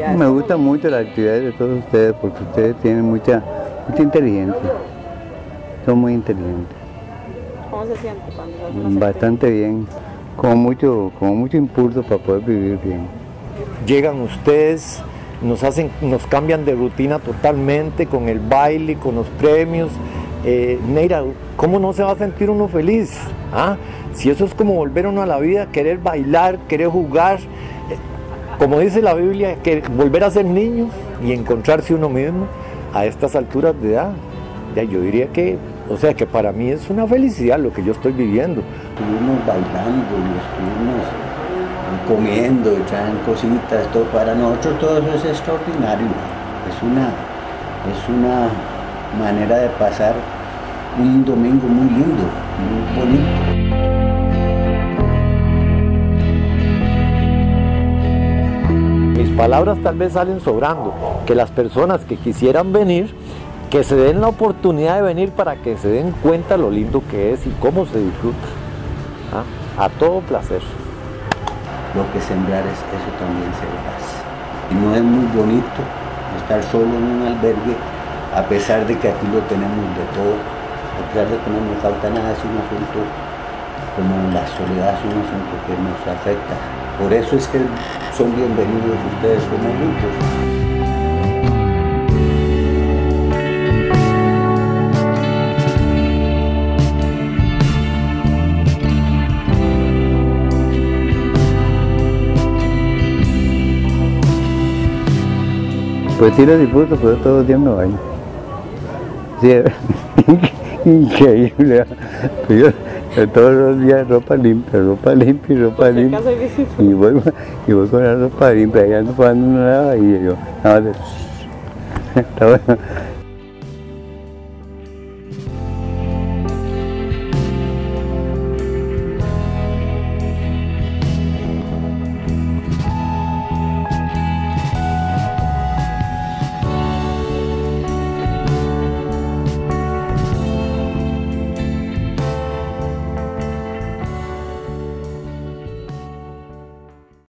Me gusta mucho la actividad de todos ustedes porque ustedes tienen mucha inteligencia. Son muy inteligentes. ¿Cómo se siente cuando se hace una Bastante bien. Con mucho impulso para poder vivir bien. Llegan ustedes, nos cambian de rutina totalmente con el baile, con los premios. Neira, ¿cómo no se va a sentir uno feliz? ¿Ah? Si eso es como volver uno a la vida, querer bailar, querer jugar, como dice la Biblia, que volver a ser niño y encontrarse uno mismo a estas alturas de edad. Ya, yo diría que, o sea, que para mí es una felicidad lo que yo estoy viviendo. Estuvimos bailando y estuvimos comiendo, traen cositas, todo. Para nosotros todo eso es extraordinario. Es una manera de pasar un domingo muy lindo, muy bonito. Mis palabras tal vez salen sobrando, que las personas que quisieran venir, que se den la oportunidad de venir para que se den cuenta lo lindo que es y cómo se disfruta. ¿Ah? A todo placer. Lo que sembrar es eso también se hace. Y no es muy bonito estar solo en un albergue, a pesar de que aquí lo tenemos de todo, a pesar de que no nos falta nada, es un asunto como la soledad, es un asunto que nos afecta. Por eso es que son bienvenidos ustedes como adultos. Pues sí lo disfruto, pero todos los días me baño. Sí, increíble. Yo todos los días ropa limpia. Y voy con la ropa limpia, y ando jugando nada y yo, nada más.